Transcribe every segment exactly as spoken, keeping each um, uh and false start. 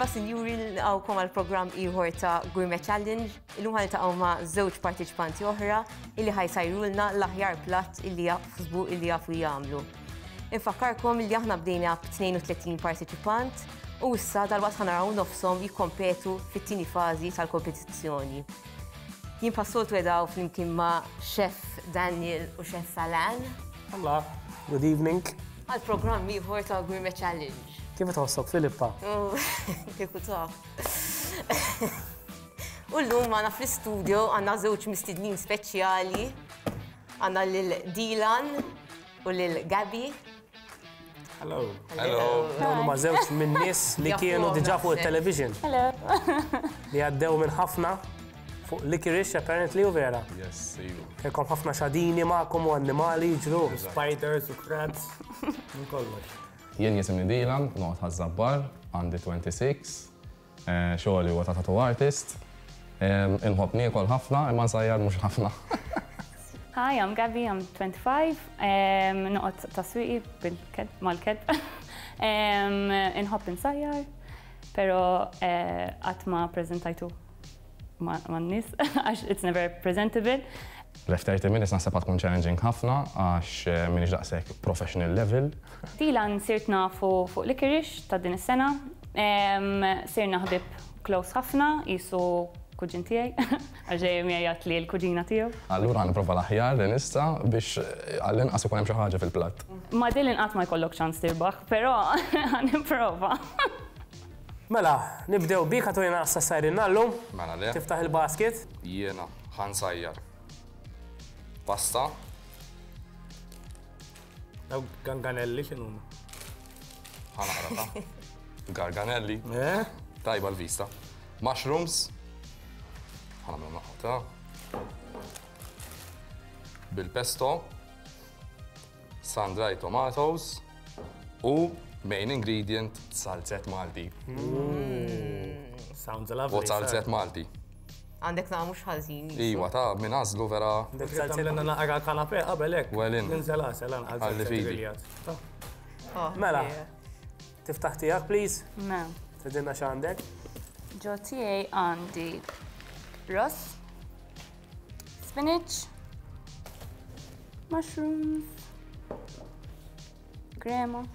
Iva sinjuri nilqawkom għal programm ieħor ta' Gourmet Challenge. Illum ħaltaqgħu ma' żewġ partiċipanti oħra illi ħajsajrulna l-aħjar platt illi jafu illi jafu jagħmlu. Infakkarkom illi aħna bdejna b'tnejn u tletin partiċipant u issa dalwaqt ħanaraw nofshom jikkompetu fit-tieni fażi tal-kompetizzjoni. Jien passoltu edaw flimkien ma' Chef Daniel u Chef Salan. Hola, good evening. Għal programm ieħor ta' Gourmet Challenge. Kif tħossok, Filippa? Kieku taf. U llum għandna fl-istudio għandna żewġ mistednin speċjali. Għandna lil Dylan u lil Gabi. Hello. Hello. Dawn huma żewġ minn nies li kienu diġà fuq it-television. Hello. Li għaddew minn ħafna fuq Liquorish apparently u vera. Yes, see you. Kelkom ħafna xadini magħkom u annimali jiġru. Spiders u crabs. Minn kollox. Jien jisimni Dylan, noqgħod ħażabbar, għandi twenty-six, xogħli huwa ta' tattoo artist. Inħobb niekol ħafna, imma nsajjar mhux ħafna. Hi, I'm Gabi, I'm twenty-five. Noqgħod taswieqi mal-kedb. Inħobb insajjar, però qatt ma preżentajtu man-nies għax it's never presentable. L-thirty minutes naħseb tkun challenging ħafna għax minix daqshekk professional level. Dylan sirt nafu fuq Liquorish ta' din is-sena. Sirna ħbib close ħafna, qisu kuġin tiegħi, għaxej miegħi li l-kuġina tiegħu. Allura ħanipprova l-aħjar li nista' biex għall-inqas ikun hemm xi ħaġa fil-platt. Ma Dylan qatt ma jkollok ċans tirbaħ, però ħanipprova. Mela, nibdew bik ħatu jena issa sajrin llum. Mela le. Tiftaħ il-basket. Jiena ħansajjar. Pasta. Daw ganganelli x'inhu? Ħanaqra. Garganelli. Eh? Tajba l-vista. Mushrooms. Ħanamlu naħta. Bil-pesto. Sun-dried tomatoes. U main ingredient salzet Malti. Sounds lovely. U salzet Malti. Għandek ta' mhux ħażin. Iwa ta' minn għażlu vera. Dek salzet lna naqra kanapè qabel hekk. Welin. Ninżela selan għal Għalli fidi. griljat. Mela, tiftaħ tiegħek please. Mela. Tedilna x'għandek. Ġo tiegħi għandi ross, spinach, mushrooms, crema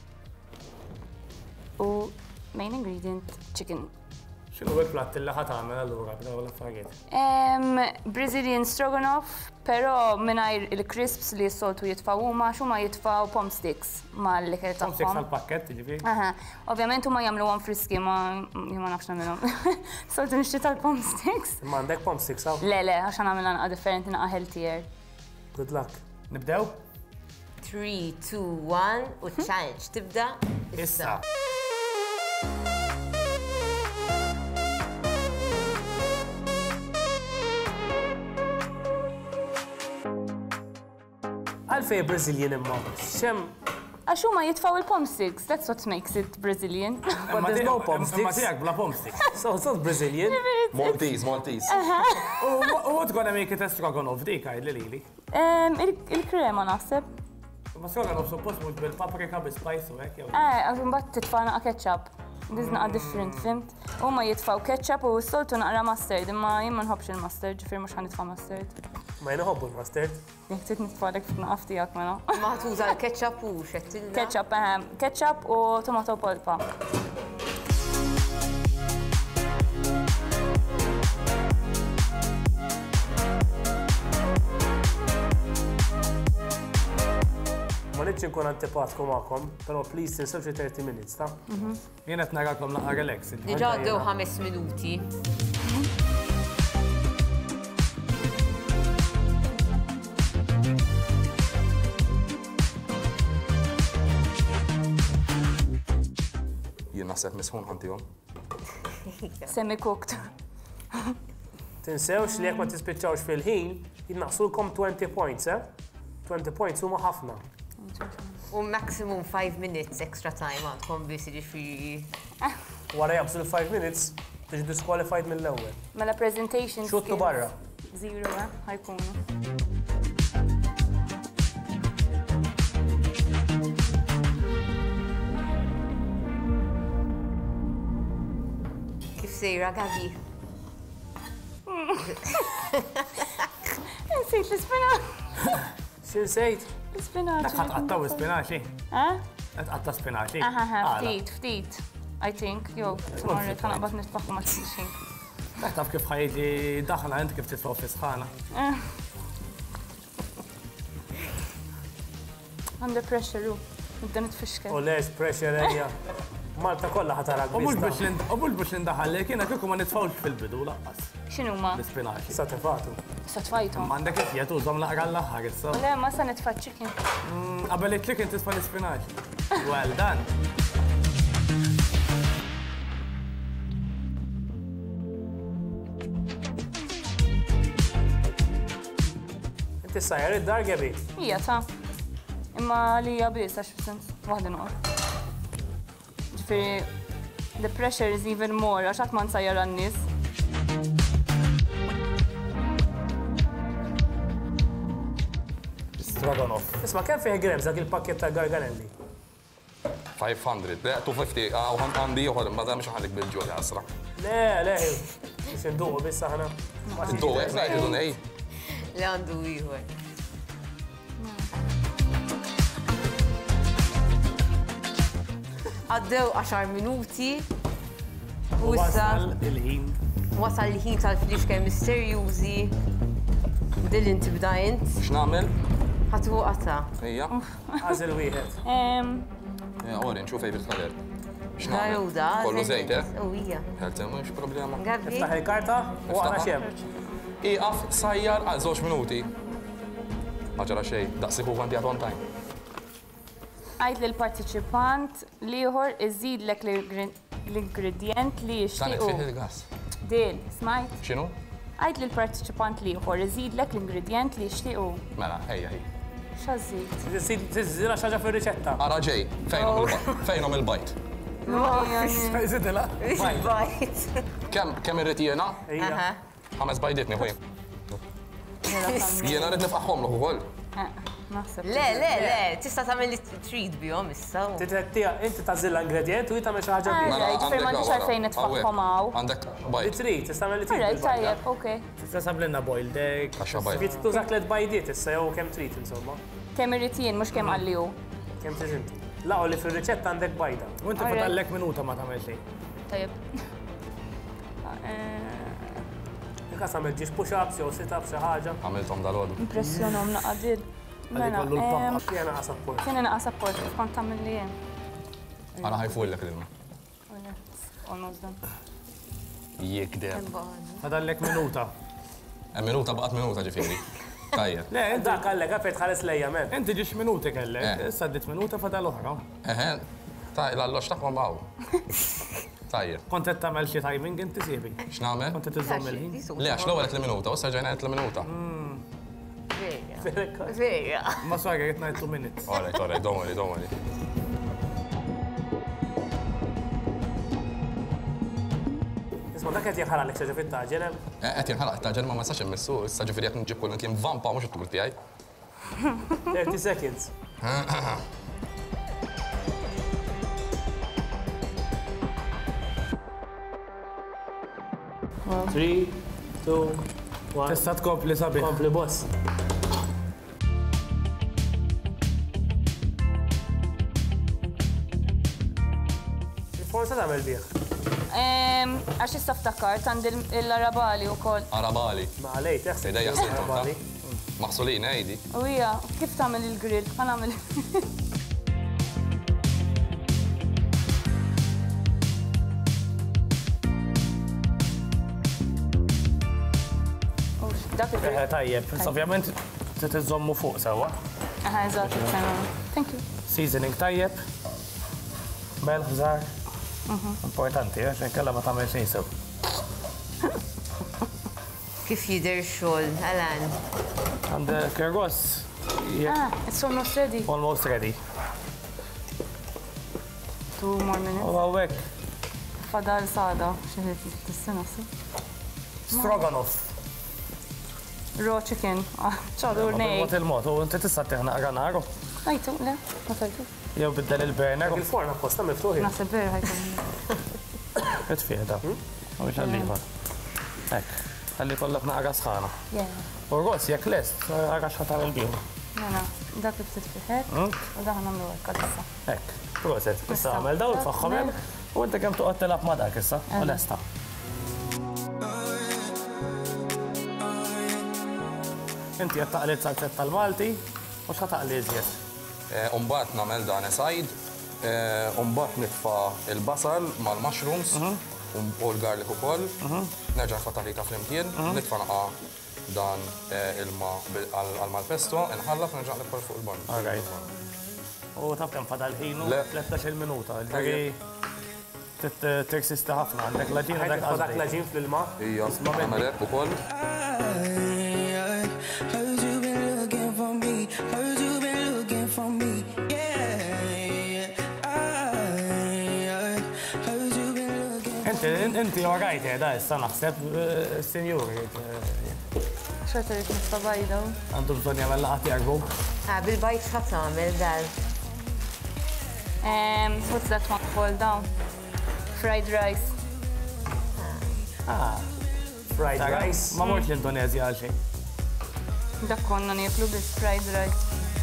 u main ingredient chicken. X'inhu l-platt li ħadd tagħmel allura b'dawn l-affarijiet? Brazilian stroganoff, però mingħajr il-crisps li s-soltu jitfgħu huma x'huma jitfgħu pom sticks mal-liker tagħhom. Pom sticks għall-pakkett jiġifieri? Aha, ovvjament huma jagħmluhom friski ma ma nafx nagħmilhom. Soltu nixtieq tal-pom sticks. Ma għandek pom sticks hawn? Le, le, għax nagħmilha naqa' differenti naqa' healthier. Good luck. Nibdew? three, two, one u challenge tibda issa. Għalfej Brazilian imma. Xem. Għax huma jitfgħu il-pom sticks, that's what makes it Brazilian. But there's no pom Ma sticks. tiegħek bla pom sticks. So it's not Brazilian. Maltese, Maltese. U what's gonna make it a stroganoff dik għajdli lili? Il-krema naħseb. Ma stroganoff suppost mhux bil-paprika bi-spice u hekk jew. Eh, għax imbagħad titfa' naqa' ketchup. This naqa' different, fimt? Huma jitfgħu ketchup u s-soltu naqra mustard, imma jien ma nħobbx il-mustard, ġifier mhux ħanitfa' mustard. Ma jinħobbu l-mustard. Jekk trid nitfgħalek f'naqaf tiegħek mela. Ma tuża l-ketchup u xettilna. Ketchup, eħe, ketchup u tomato polpa. Ma nitx inkun antipatku magħkom, però please tinsew xi thirty minutes, ta'? Jien qed narakom laqgħa relax. Diġà għaddew ħames minuti. Jien naħseb misħun ħantihom. Semi-cooked. Tinsewx li jekk ma tispiċċawx fil-ħin, jinnaqsulkom twenty points, eh? twenty points huma ħafna. U maximum five minutes extra time għandkom biss jiġifieri. Wara jabżu l-five minutes, tiġi disqualified mill-ewwel. Mela presentation Xuttu barra. Zero, eh? Ħajkunu. Kif sejra, Gabi? Nsejt l-ispinaċ. Xin sejt? L-ispinaċ. Dak ħatqattaw spinaċi. Eh? Ħatqatta spinaċi. Aha, ftit, ftit. I think, jo, marret ħanaqbad nitfaħu ma t-sixin. Dak taf kif ħajġi daħla inti kif titfaw fi sħana. Under pressure, u. Nibda nitfixkel. U lex pressure ejja. Malta kollha ħatarak U mhux biex nindaħal li kiena kieku ma nitfawx fil-bidu laqqas. X'inhu ma? L-ispinaċi. Sa tefatu. Satfajtu. M'għandek iżjed użhom laqra l-aħħar issa. Le, ma sa nitfa' chicken. Qabel it-chicken tisfa' l-ispinaċi. Well done. Inti sajjar id-dar Gabi? Hija ta' imma li hija biss għax sens waħda noqgħod. Ġifieri the pressure is even more għax qatt ma nsajjar għan-nies. Stroganoff. Isma' kemm fih grams dak il-pakket ta' garganelli? five hundred, le, two fifty, għaw għandi uħor, ma damx ħalik bil-ġoli għasra. Le, le, biex induqu biss aħna. Iddu, għek, najdu dun, ej. Le għandu ieħor. Għaddew għaxar minuti u issa Wasal il-ħin. wasal il-ħin tal-fliexke misterjużi. Dil inti bdajnt, X'namel? ħatu għata. Ija. Għażel wieħed. Orin, xu favorite color. Garuda. Kollu zejt, eh? U hija. Għalta, mux problema. Gabi? Iftaħ il-karta u għana xem. Iqaf sajjar għal żewġ minuti. Ma ġara xej, daqsiħu għandi għad one time. Għajt li l-partiċipant liħor iżidlek l-ingredient li Tanet fih jixtiequ. il-gas. Dil, smajt? Xinu? Għajt li l-partiċipant liħor iżidlek l-ingredient li jixtiequ. Mela, ejja, ej. Xażid? Tiżżira xaġa fir-riċetta. Ara ġej, fejnom il-bajt. Zidila. Bajt. Kem, kem irrit jena? Aha. Ħames bajditni, hui. Jena rrit nifaqħom l ukoll. Naħseb. Le, le, le, tista tagħmel li trid bihom issa. Titrettija, inti tażilla ingredient u jitagħmel xi ħaġa Ah, bih. right, fejn m'għandix għalfejn nitfaħħom hawn. Għandek bajt. Trid, tistagħmel li trid. Alright, tajjeb, okej. Tista' sablinna boiled egg. Għaxa bajt. Fit tużak let bajdiet issa jew kemm trid insomma. Kemm irrid jien, mhux kemm għalliju. Kemm trid inti. Laqgħu li fir-riċetta għandek bajda. U inti fatallek minuta ma tagħmel xejn. Tajjeb. Inkas għamel ġiex push-ups jew sit-ups xi ħaġa. Għamiltom dal-għodu. Impressjonhom naqadir. Mela, kollu l-pampa. Jena qasab push. kien inaqas apport kif kont tagħmel li jien. Għana ħajfu l-lek l-ilma. Almost done. Jikdeb. Fatallek minuta. Minuta baqat minuta ġifiri. Tajjeb. Le, inti Dak għallek għafet ħares lejja men. inti ġiex minuti kellek. Eh. Issa ddit minuta fadal oħra. Eħe, taj, l-allox taqom għaw. Tajjeb. Kont qed tagħmel xi timing inti siebi. X'namel? Kont qed iżomm il-ħin. Le, għax l-ewwel qed minuta, u sarġajna qed minuta. Vera. Vera. Ma swaga qed ngħid two minutes. Alright, alright, don't worry, don't worry. Isma dak qed jaħaralek xi ħaġa fit-taġel hemm. Qed jinħalaq taġel ma ma sax immissu, issa ġifieri qed nġib kull kien vampa mhux it-tul tiegħi. thirty seconds. three, two, one. Tista' tkompli sabiħ. Kompli boss. Forsa tagħmel bih. Għax issa ftakart għandi l-arabali wkoll. Arabali. Ma għalej, teħseb. Sejda jaħsib Arabali. Maħsulin, ejdi. U hija, kif tagħmel il-grill? Ħa nagħmel. Dak il-grill. Eh, tajjeb, ovvjament trid iżommu fuq sewwa. Aha, eżatt, thank you. Seasoning tajjeb. Bel ħżar. Importanti, għax inkella ma tagħmel xejn sew. Kif jidher xogħol, Alan? Għandek ir-ross. Ah, it's almost ready. Almost ready. Two more minutes. U għawek, Fadal sada, xeħet t-sena si. stroganoff. Raw chicken. ċadur nej. Mot il-mot, u inti tista' teħna għanaru. Għajtu, le, ma tajtu. Jew biddel il-burner u Il-forna apposta miftuħi. Nasib ver ħajtu. qed fih da. U biex għalliħor. Ek, għalli kollok naqra sħana. U għos, jek lest, għara xħatar il-biju. Mela, dak li titfiħek, u dak għamlu għek għadissa. Ek, proset, issa għamel daw, tfaxħom u inti kem tuqot telab ma dak issa, u lesta. Inti jett taqli t-salzet tal-Malti, u xħataqli zjed? Umbat namel dan esajd, umbat nitfa il-basal mal-mushrooms u l-garlic u koll, nerġa' fatarika fl-imkien, nitfa naqa dan il-ma għal-mal-pesto, nħallaf nerġa' nitfa fuq il-ban. U taf kem fadal ħinu tlettax-il minuta, ġari t-tersista ħafna, għandek laġin għandek għazdi. Fadak laġin fl-ilma? Ija, għamelek u koll. Inti għagħajt għeda, issa naħseb, senjuri. Xorta rrit nista bajda. Għandu bżon jgħamil laqati għarbu? Bil-bajt xat għamil dal. What's that one called down? Fried rice. Ah, fried rice. Ma mort l-Indonezja għal xejn. Dak konna nieklu bis fried rice.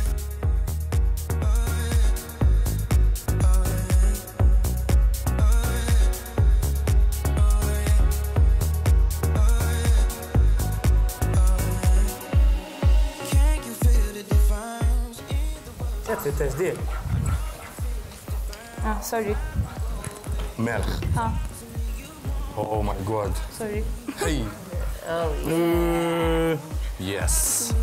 التجديد. Ah, sorry. Melch. Ah. Oh, oh my god. Sorry. Hey. Oh, yeah. Yes.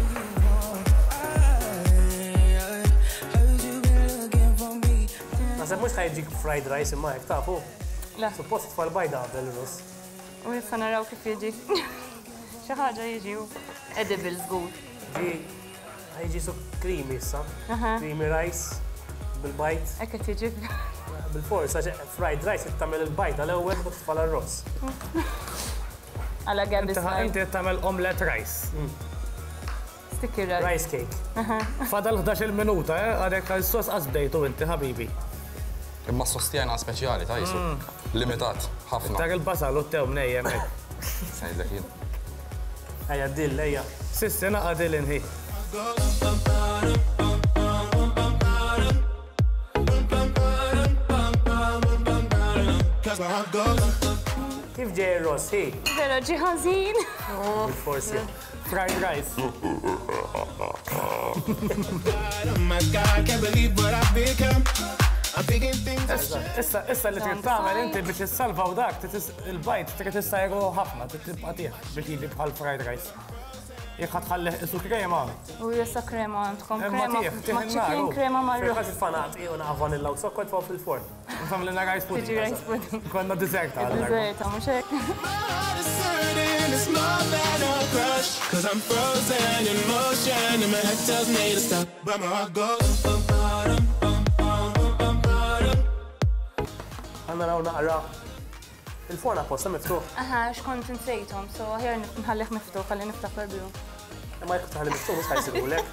Nasab mux ħajġik fried rice imma jek tafu. La. Suppost tfal bajda del-rus. U jissa naraw kif jiġi. Xaħġa jiġi u. Edible zgur. Ġi, ħajġi su creamy issa. Creamy rice, bil-bajt. Ekket jiġi. Bil-fors, fried rice jittamil il-bajt għal-ewel u tfal arroz. Għala għabis. Inti jittamil omelette rice. Sticky rice. Rice cake. Fadal ħdax-il minuta, għadek għal-sos għazbdejtu inti, ħabibi. Imma s-sostjena speċjali, ta' jisu. Limitat, ħafna. Dak il-basal u t-tew mnejjem. Sajdlek jien. Ejja, dill, ejja. Sissi naqqa dill inħi. Kif ġej il-ross, hi? Vera ġiħazin. Bil-forsi. Fried rice. Issa, issa li trid tagħmel inti biex issalvaw dak, il-bajt trid tissajru ħafna, trid tibqa' tieħ biex jiġi bħal fried rice. Jekk ħatħallih isu krema. U jessa krema għandkom Imma krema. tieħ, tieħ Ma chicken il-naru. krema marru. Fil-ħax il-fanat, iju naqa vanilla u sokkot fuq fil-forn. Nfam l rice Tiġi pudding. rice pudding. Konna dessert għal Dessert, mux hekk. It's more than a crush, cause I'm frozen in motion and my head tells me to stop, but my heart goes bum bottom, bum bum bum bottom. Għanna raw naqra. Il-forn apposta miftuħ. Aha, xkont nsejtom, so ħjar nħallih miftuħ, għalli niftakar biju. Ma jekk taħli miftuħ, mux ħajsiru lek.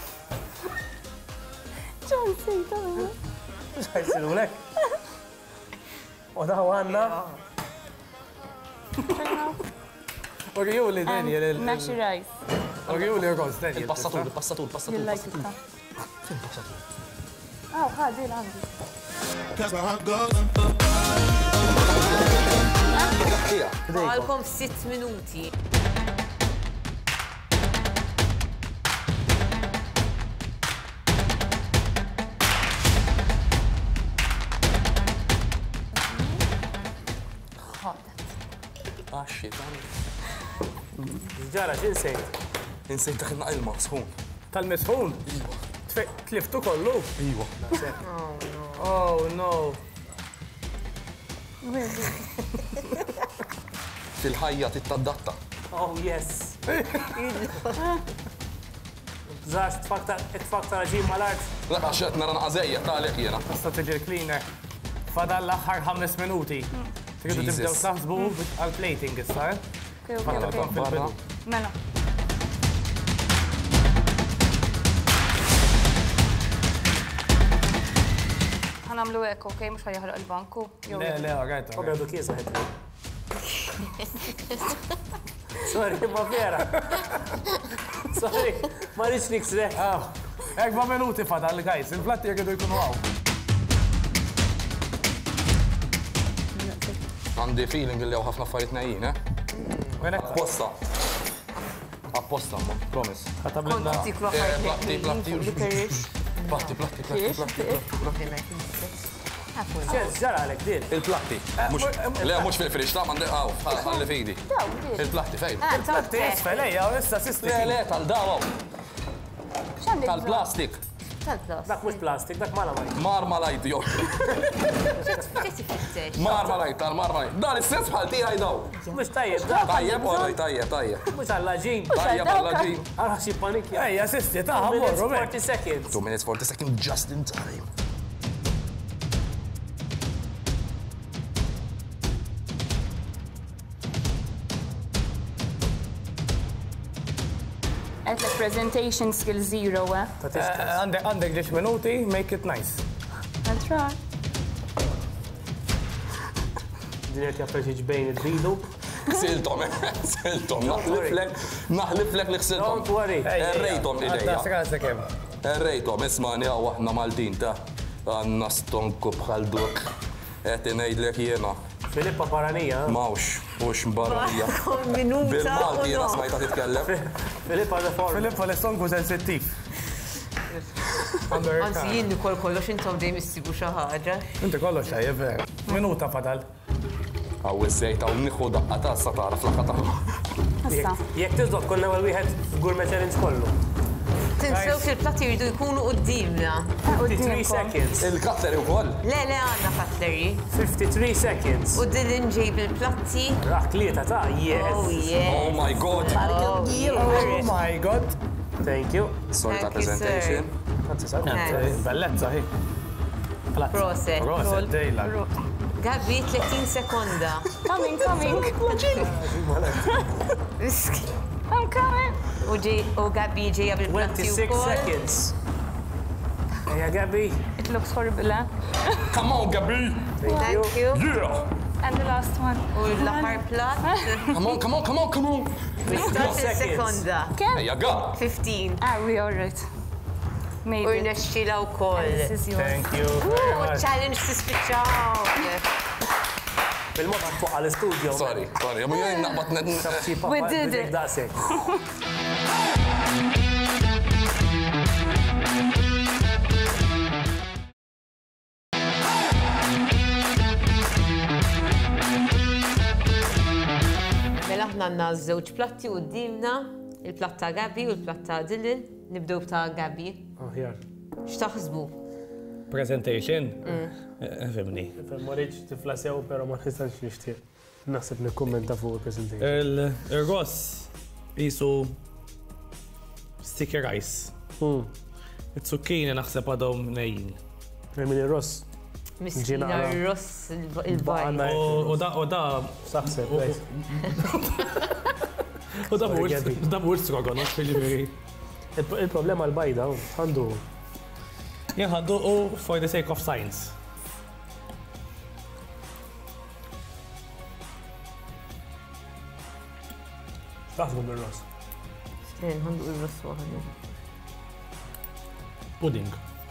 ċan nsejtom, Mux ħajsiru lek. U daħu għanna. Uriju li din jel Mashy rice. Uriju li rgħos din jel. Il-passatur, il-passatur, il-passatur. You like it, huh? Fin passatur? Ah, ħadi l-għandi. Cause my heart goes bum bum. Għalkom sitt minuti. Ah, shit, għani. Ġara, ġinsejt. Insejt daħilna ilma, sħun. Tal-misħun? Iwa. Tliftu kollu? Iwa. Oh no. Fil-ħajja tittadatta. Oh, yes. Zax, t-fakta ġim mal-art. La, xet nara naqazejja, taqlek jena. Sta tiġi cleaner. Fadal l-aħħar ħames minuti. Tridu Jesus. tibdew taħsbu għal-plating issa, eh? Ok, ok, Fadal ok. kom fil-bidu. Mela. ħanamlu ek, ok, mux ħajħaraq il-banku. Le, le, għajta. Objadu kiesa ħedri. Sorry, ma vera. Sorry, ma rridx niksrek. Erba' minuti fadal, guys, il-platti jgħidu jkunu għaw. Għandi feeling li għaw ħafna affarijiet najjin, eh? Apposta. Apposta, ma, promise. Kont tiklu affarijiet Platti, platti. Liquorish. Platti, platti, platti, platti, platti. Ġara għalek din. Il-platti. Le, mux fil-friċ, ta' mandi għaw, għalli fidi. Il-platti, fejn? Il-platti jisfel, ejja, u issa sisti. Le, le, tal-dawaw. Tal-plastik. Dak mux plastik, dak marmalajt. Marmalajt, jo. Marmalajt, tal-marmalajt. Dan is-sens bħal tiegħi daw. Mux tajjeb, Tajjeb, orroj, tajjeb, tajjeb. mux għallaġin. Tajjeb, għallaġin. Għara xie panikja. Ejja, sisti, ta' Two minutes, għamurru, forty seconds. two minutes, forty seconds, just in time. Għetlek presentation skill zero, eh? Għandek ġiex minuti, make it nice. I'll try. Dinet japperġiġ bejn il-bidu. Siltom, siltom, naħliflek, naħliflek li xsiltom. Don't worry. Errejtom Għadda, ideja. s-għazza kem. Errejtom, ismani għaw aħna Maltin ta' għanna stonku bħal duk. Għetti nejdlek jena. Filippa Paranija. Mawx, ux mbarranija. Minuta. Bil-Malti jena smajta titkellem. Filippa the form. Filippo l-estonku sensittiv. Anzi, jien nikol kollox intom dejjem issibu xi ħaġa. Inti kollox għajib, minuta fadal. Għaw iż-żejta u nieħu daqqa ta' sa tara fl-aqqa Jek tiżdod konna għal wieħed Gourmet Challenge kollu. Tinsewx il-platti jridu jkunu qudiemna. fifty-three seconds. Il-katleri u koll. Le, le għandna cutlery. fifty-three seconds. U Dylan ġejb il-platti. Raħ tlieta ta' Oh, yes. yeah. Oh my god. Oh, Oh my god. Thank you. Sorry ta' Thank you, sir. presentation. Għanzi sa' Nice. Bellezza, hi. Proset. Proset, dejla. Gabi, thirty sekonda. Coming, coming. I'm coming. U ġej, u Gabi ġejja bil-platti twenty-six wkoll. seconds. Eja, Gabi. It looks horrible, eh? Come on, Gabi. Thank you. Yeah. And the last one. U l-aħħar platt. Come on, come on, come on, come on. thirty sekonda. Kem? Ejja, ga. fifteen. Ah, we are right. U Maybe. rnexxila wkoll. This is yours. Thank you very U much. challenge tispiċċaw. Bil-mod fuq għal-studio. Sorry, sorry. Ma jgħin naqbat net. We did it. Daqsek. Mela aħna għandna żewġ platti qudiemna, il-platt ta' Gabi u l-platt ta' Dylan. Nibdew ta' Gabi. Aħjar. X'taħsbu? Presentation? Fimni. Marriċ tifla sew, pero ma nistax nixtieq. Naħseb nikkummenta fuq il-presentation. Il-ross jisu sticky rice. Il-zucchini naħseb għadhom nejjin. Emily Ross. Miskina Ġina- r-ross il-bajn. Baqalna- U da, u da, Saħseb, guys. u da Sorry, Gabby. mux, da mux strogonoff fil-ġviri. Il- Il-problema l-bajda, għandu. Jħaddu u for the sake of science. Taħsbu bil-Ross. Għandu il-ross waħda. Pudding.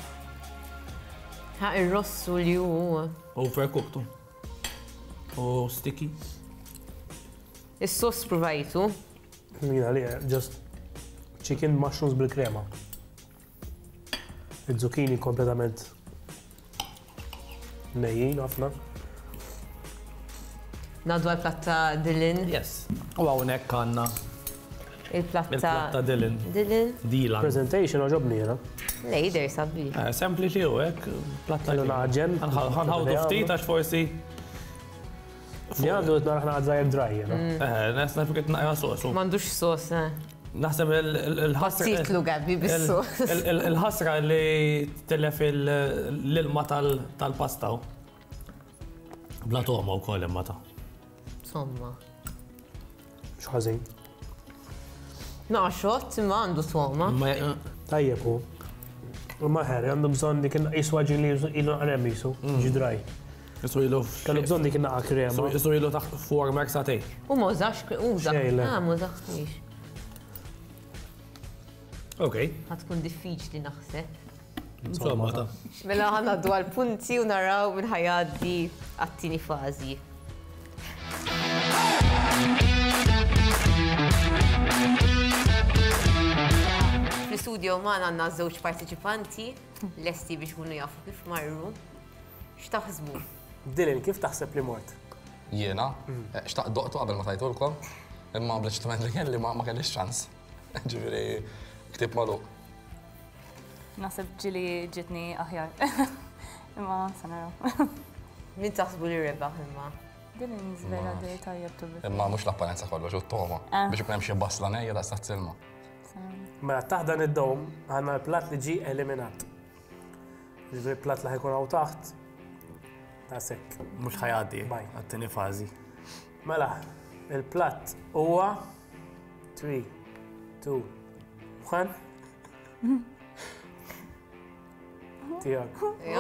Ha, il-ross u li hu. Overcooked. U sticky. Is-sos provajtu. Mina li, just chicken mushrooms bil-krema. Il-zucchini kompletament nejjin ħafna. Nadu għal-platt ta' Dylan. Yes. U għawnek għanna Il-platt il-platta ta' Dylan. Dylan. Dilan. Presentation oġobni jena. Lejder sabbi. Sempliċi u għek, platta Għallu naġen. Għanħawdu ftit għax forsi. Jgħadu naraħna għadżajr dry jena. Nes nafiket naqra sosu. Mandux sos, eh. Naħseb il-ħasra. Titlu Gabi bis-sos. Il-ħasra li telef l-ilma tal-pasta. Bla toma u koll imma ta' Somma. Xħazin. Naxot, ma għandu toma. Tajjeb u. U maħer, għandu bżon dik jiswaġi li ilu għanem jisu, ġi dry. Isu ilu Kellu bżonn dik in-naqa krema. Isu ilu taħt former satej. U ma użax, uża. Xejn, le. Ah, ma użax. Ok. Ħatkun diffiċli naħseb. Insomma, ta' Mela ħanna dwar punti u naraw minn ħajaddi għattini fazi. Fl-studio ma għanna żewġ partiċipanti, lesti biex kunu jafu kif marru. X'taħsbu? Dylan, kif taħseb li mort? Jiena, xtaq doqtu qabel ma tajtulkom, imma bl-ġtament li kelli ma kellix ċans. Ġifieri ktib magħluq. Nasib ġili ġitni aħjar. Imma sanaraw. Min taħsbu li rebaħ imma? Din nizvela di tajjeb tu bif. Imma mhux l-apparenza kollox, u t-toma. Biex ikun hemm xi basla nejja ta' stat-silma. Mela taħdan id-dom għandna l-platt li ġie eliminat. Ġifieri platt li ħajkun hawn taħt ta' sekk. mux ħajaddi Baj. għattini fazi. Mela, il-platt huwa three, two, one. Tijak.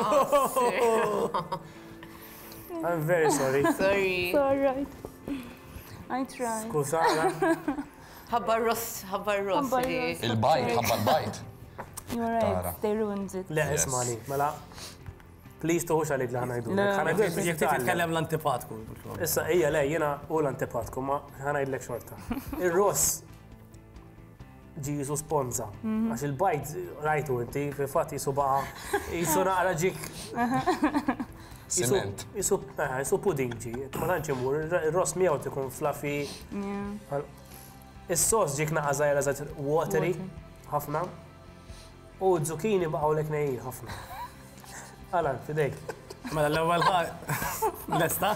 I'm very sorry. Sorry. Alright. I tried. Skużana. Ħabba ross, ħabba ross. Ħabba li- ross. Il-bajt, ħabba l-bajt. You're right, they ruined it. Le, ismani, mela. Please tuħux għalik li ħanajdu. ħanajdu Jek titkellem l-antipatku. Issa, ija, le, jena u l-antipatku, ma ħanajdlek xorta. Il-ross ġi jisu sponza. Għax il-bajt rajtu inti, fi fatt jisu baqa, jisu naqra ġik. Siment. Jisu, eh, jisu pudding ġi, ma tanċi mur, il-ross miegħu tikun fluffy. Is-sos ġik naqra zaħira zaħt watery, ħafna. U zucchini baqgħu lek nejjin ħafna. Alan, fidejk. Mela l-ewwel ħaġa. Lesta?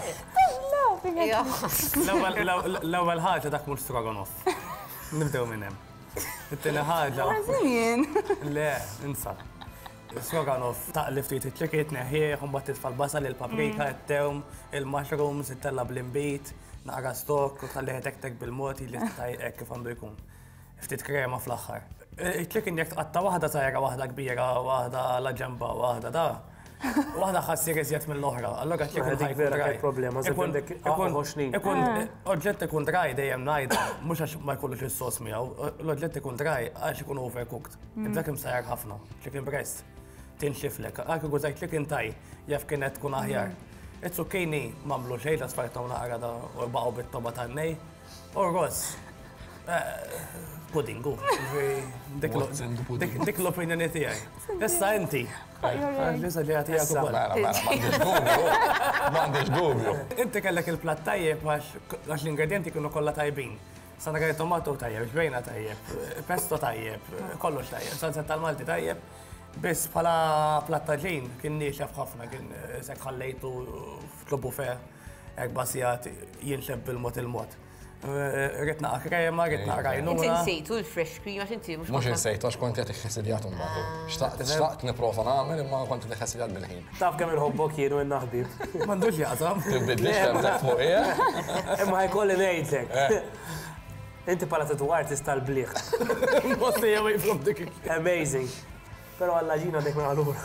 L-ewwel ħaġa dak mhux stroganoff. Nibdew minn hemm. It-tieni ħaġa. Brazilian. Le, insa. Stroganoff taqli ftit it-tlikiet neħieħ, mbagħad titfa' l-basal, il-paprika, it-tewm, il-mushrooms, it-tella bl-imbit, naqra stok u tħalliha tektek bil-moti li tajqek kif għandu jkun. Ftit krema fl-aħħar. Il-tlikin jekk tqatta waħda sajra, waħda kbira, waħda la ġemba, waħda da. Waħda ħassir iżjed mill-oħra, allora tlikin Dik ħajkun vera dry. kien problema, żed Ikun- għandek ikun- għoxrin. ikun oġġett ikun dry dejjem ngħidha, mhux għax ma jkollux is-sos miegħu, l-oġġett ikun dry għax ikun overcooked. Dak imsajjar ħafna, chicken breast, tinxiflek, anke gużajt chicken taj, jaf kienet tkun aħjar. It-zucchini m'għamlu xejn la sfartaw naqra da u baqgħu bit-toba tan-nej. U ross, puddingu. What's in the pudding? Dik l-opinjoni tiegħi. Issa inti. Issa li għatijak Issa, ukoll. Mela, mela, m'għandix dubju. M'għandix dubju. Inti kellek il-platt tajjeb għax l-ingredienti kienu kollha tajbin. Sanagaj tomato tajjeb, xbejna tajjeb, pesto tajjeb, kollox tajjeb, salsa tal-Malti tajjeb. Biss bħala plattaġin kien niexef ħafna, kien sekk ħallejtu f'tlobu fe, hekk basijat jinxeb bil-mod il-mod. Rrit naqa krema, rrit naqa Inti rajnuna. nsejtu l-fresh cream għax inti mux. Mux insejt, għax kont jgħati xessiljat mbagħad. Xtaqt niprofa nagħmel imma kont li xessiljat bil-ħin. Taf kemm il-ħobbok jienu n-naħbib. M'għandux jaqsam. Tibdilx temtek fuq hija? Imma ħajkolli ngħidlek. Inti bħala tattoo artist tal-bliħ. Stay away from the kitchen. Amazing. Pero għalla ġina dek minn għallura.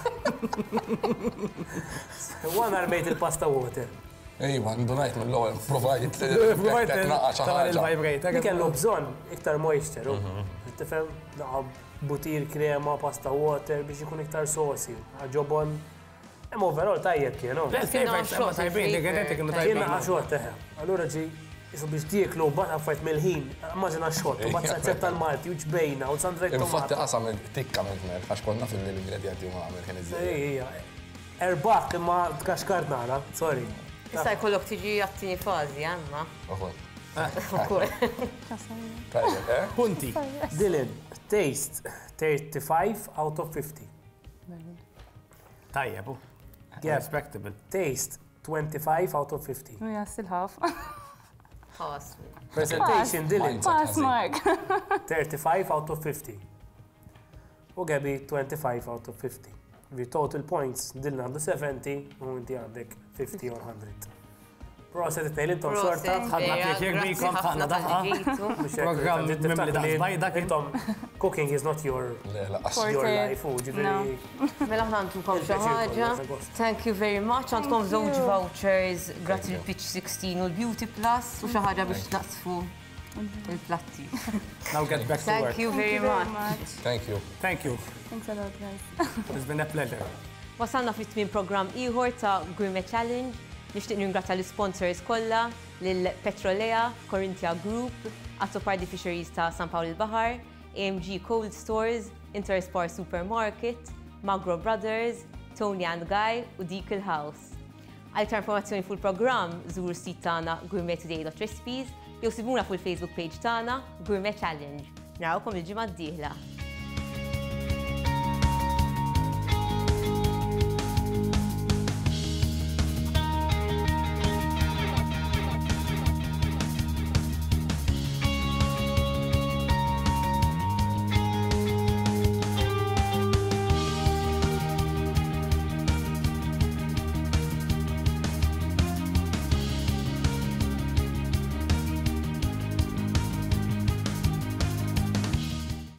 Għan armejt il-pasta water. Ejwa, ndunajt mill-ewwel, provajt Provajt naqqa xi tagħmel ħaġa. il-vibrator. Li kellu bżonn iktar moisture. Tifhem, naqa butir, krema, pasta water biex ikun iktar sosi. Ġobon. Imma overall tajjeb kienu. Le, flavors ma tajbin, l-ingredienti kienu Kien naqa tajbin. xogħol teħe. Allura ġi jisu biex tieklu bata fajt mill-ħin, immaġina xogħol, u bat sazzet tal-Malti u ġbejna u sandrejt Infatti tomata. qasam tikka minn kmer, għax konna fil-ingredienti u għamil kien iżżejjed. Ejja, erbaħ imma tkaxkart nara, sorry. Issa jkollok tiġi għattini fazi, għamma. Uħud. Ukoll. Tajjeb, eh? Punti. Dylan, taste thirty-five out of fifty. Tajjeb, u. Yeah. Respectable. Taste twenty-five out of fifty. Yeah, still half. Pass. Presentation Dylan, Pass mark. thirty-five out of fifty. U Gabi twenty-five out of fifty. Vi total points, Dylan għandu seventy u inti għandek fifty or one hundred. Proset it-tejl intom xorta. ħadna pjaċir bikom, ħadna daħqa. Program mimli daħsbajda kien. Intom, cooking is not your Le, laqas. your life, u ġifiri. Mela ħna għandkom xi ħaġa. Thank you very much. Għandkom żewġ vouchers grazzi l-Pitch sixteen u l-Beauty Plus u xi ħaġa biex tnaqsfu il-platti. Now get back to work. Thank you very much. Thank you. Thank you. Thanks a lot, guys. It's been a pleasure. Wasalna fit-tmien programm ieħor ta' Gourmet Challenge. Nixtieq ningrazzja l-sponsors kollha lil Petrolea, Corinthia Group, Attoppardi Fisheries ta' San Pawl il-Baħar, A M G Cold Stores, Interspar Supermarket, Magro Brothers, Tony and Guy u Deacle House. Għal informazzjoni fuq il-programm żuru s-sit tagħna gourmet today dot recipes jew sibuna fuq il-Facebook page tagħna Gourmet Challenge. Narawkom il-ġimgħa d-dieħla.